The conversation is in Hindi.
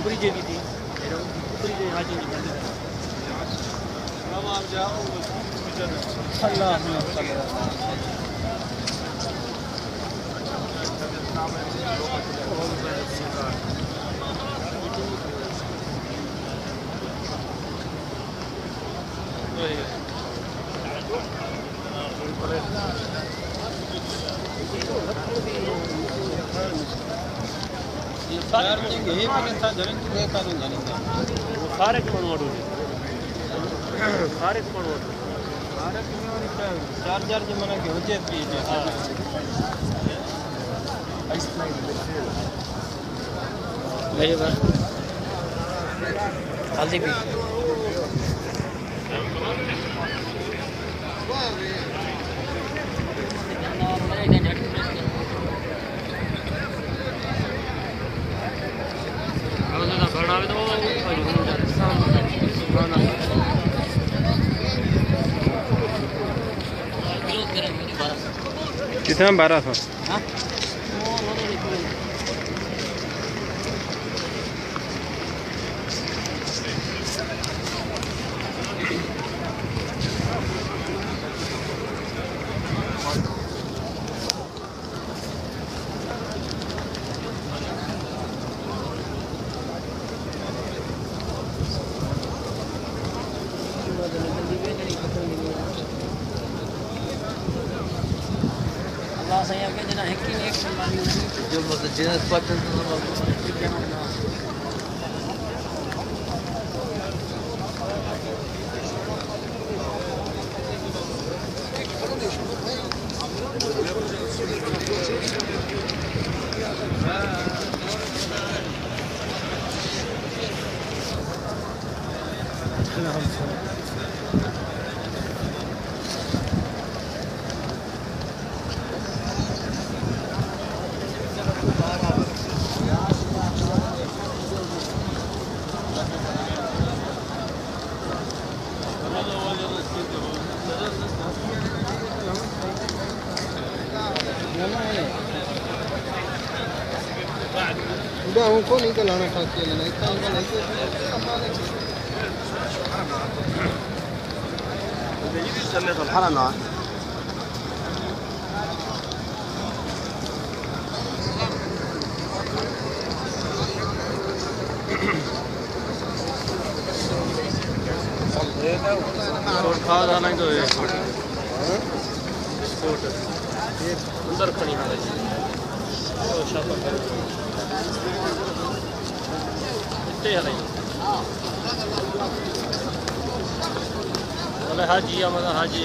ऊपरी जेबी थी ऊपरी जे हाजी नहीं करते अब आप जाओ अल्लाह सारे चार जमाना के होते हल्दी भी कितना 1200? हाँ saya kan jangan hacking ek sembali जो मतलब जिन्हें पसंद udah kok nih kalau anak kecil nah itu kalau itu jadi bisa lihat hal apa और खा जाना ही तो है स्पोर्ट अंदर खड़ी ना तो शाबाश इतने है नहीं मतलब हाजी या मतलब हाजी